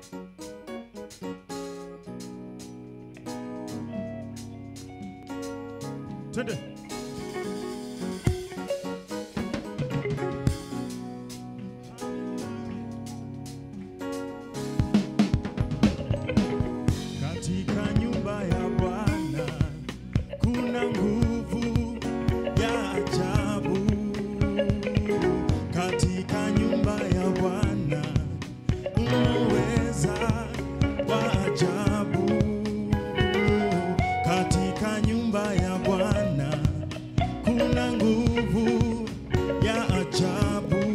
Twende. Katika nyumba ya Bwana kuna nguvu ya ajabu. Katika nyumba ya Bwana unaweza wa ajabu. Katika nyumba ya Bwana kuna nguvu ya ajabu.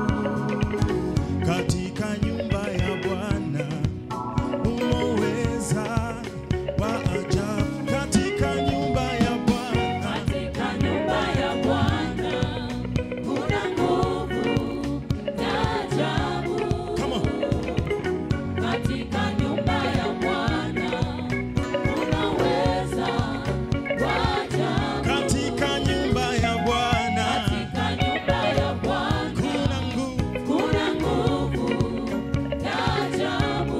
Katika nyumba ya Bwana unaweza wa ajabu. Katika nyumba ya Bwana, Katika nyumba ya Bwana kuna nguvu ya ajabu. come on. Katika nyumba ya Bwana unaweza wa ajabu. Katika nyumba ya Bwana Katika nyumba ya Bwana kuna nguvu. kuna nguvu ya ajabu.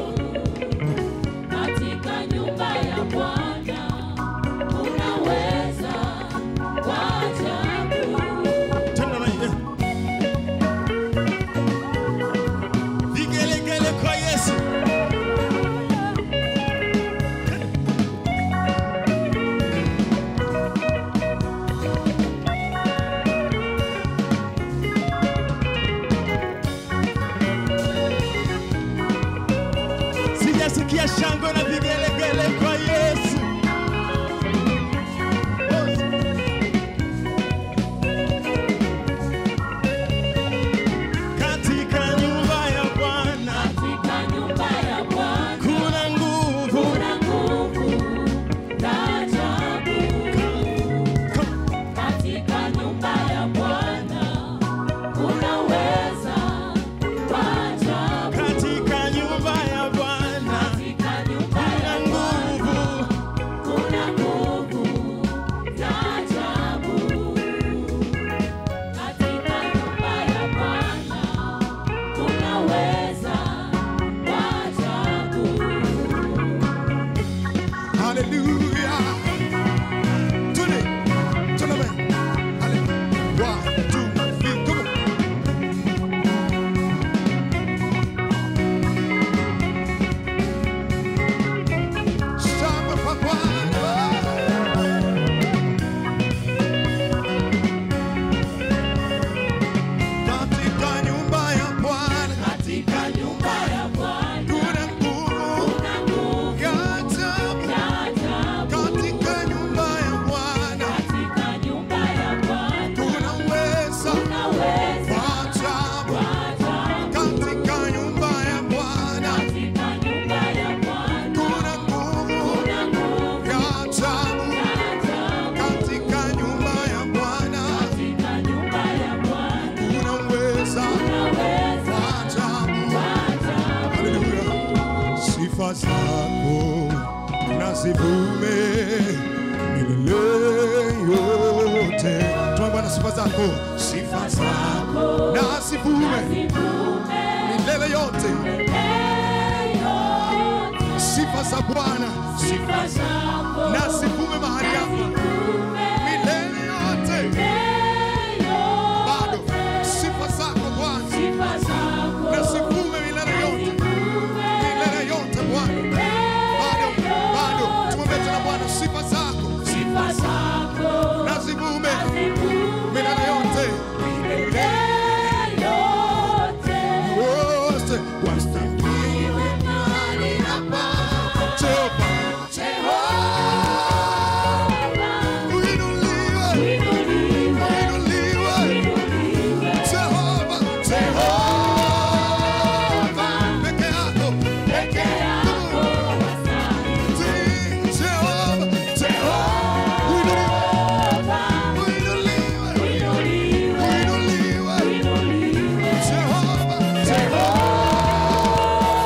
Katika nyumba ya Bwana unaweza wa ajabu. Tena na yeye. Vigelegele kwa Yesu. Sijasikia shangwe na vigelegele kwa Yesu. Katika nyumba ya Bwana Katika nyumba ya Bwana kuna nguvu. kuna nguvu ya ajabu. Katika nyumba ya Bwana unaweza wa ajabu. Katika nyumba ya Bwana Katika nyumba ya Bwana kuna nguvu ya ajabu. Katika nyumba ya Bwana unaweza wa ajabu. Hallelujah. Tune. Tune. Hallelujah. 1, 2, 3, come on. Shamba kwa Bwana. Katika nyumba ya Bwana Katika nyumba ya Bwana kuna nguvu kuna nguvu ya ajabu. ya ajabu. Katika nyumba ya Bwana Katika nyumba ya Bwana kuna uwezo unaweza wa ajabu. wa ajabu. Katika nyumba ya Bwana Katika nyumba ya Bwana kuna nguvu kuna nguvu ya ajabu. ya ajabu. Katika nyumba ya Bwana Katika nyumba ya Bwana kuna uwezo unaweza wa ajabu. wa ajabu. Haleluya. Sifa zako na zivume milele yote. Tuombe Bwana, sifa zako, sifa zako na zivume Zivume milele yote. yote. Sifa za Bwana Sifa zako na zivume mahali hapa zivume milele yote. Bado sifa zako Bwana sifa zako na zivume milele yote, milele yote Bwana. Bado tumwambie tena Bwana, sifa zako sifa zako na zivume zivume milele yote, yote. wote wastahili Mahali hapa Jehova. Jehova Uinuliwe, uinuliwe, uinuliwe uinuliwe. Jehova, Jehova peke yako, Peke yako wastahili. Jehova, Jehova uinuliwe, uinuliwe, uinuliwe Jehova, Jehova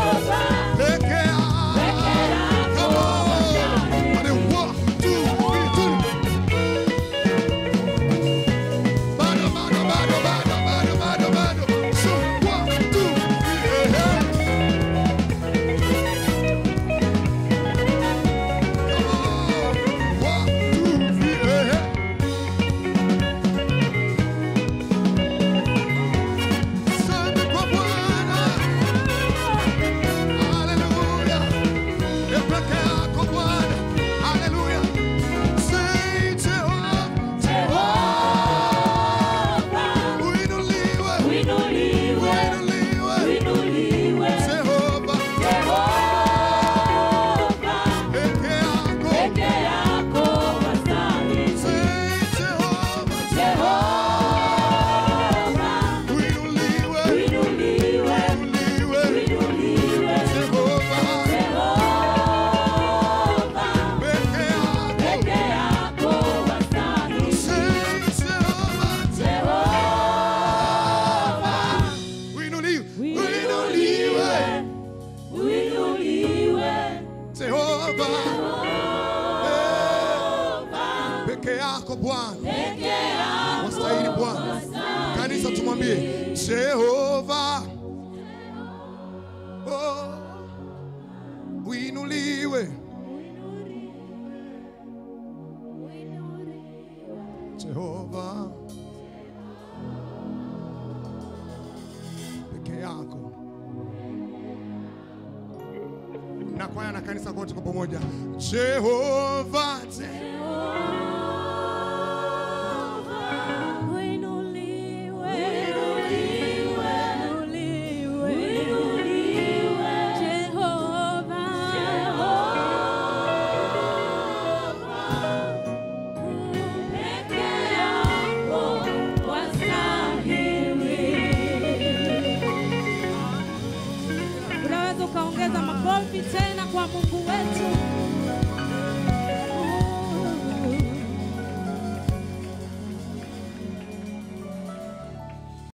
Bwana. Wastahili Bwana. Kanisa tumwambie Jehova. Oh, uinuliwe. Jehova. Peke yako. Na kwaya na kanisa kote kwa pamoja. Jehova. Unaweza ukaongeza makofi tena kwa Mungu wetu.